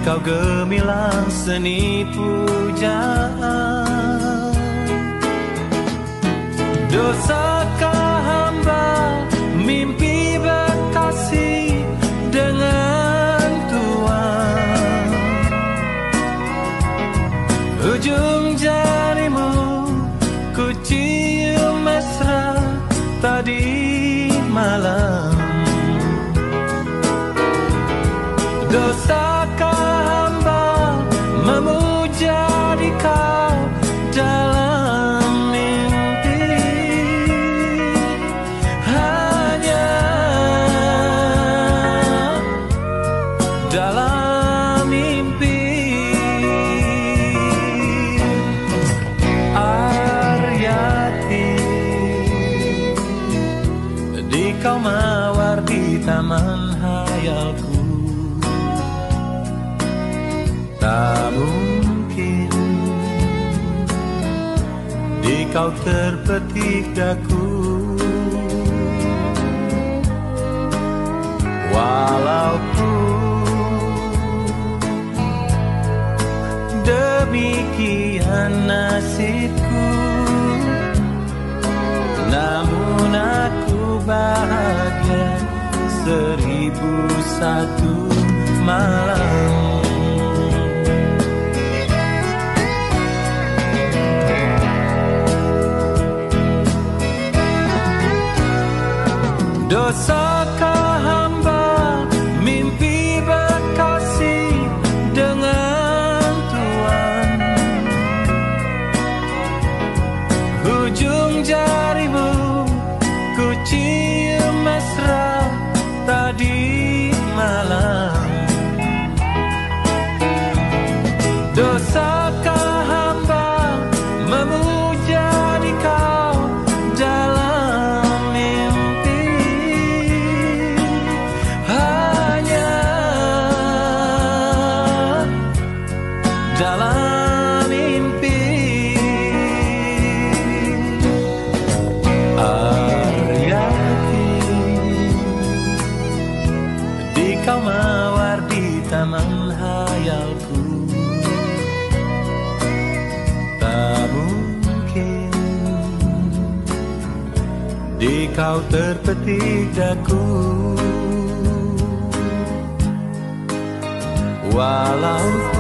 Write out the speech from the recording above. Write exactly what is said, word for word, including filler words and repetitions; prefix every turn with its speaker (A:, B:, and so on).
A: kau gemilang seni pujaan. Dosakah hamba mimpi berkasih dengan Tuhan? Ujung jarimu ku cium mesra tadi malam. Dosakah hamba memuja di kau dalam mimpi? Hanya dalam mimpi. Aryati, di kau mawar di taman hayalku. Tak mungkin di kau terpetik daku, walaupun demikian nasibku, namun aku bahagia seribu satu malam. Dosakah hamba mimpi berkasih dengan Tuhan? Ujung jarimu ku cium mesra tadi malam. Dosakah hamba memuja di kau dalam mimpi? Dalam mimpi. Aryati, di kau mawar di taman hayalku. Tak mungkin di kau terpetik daku, walau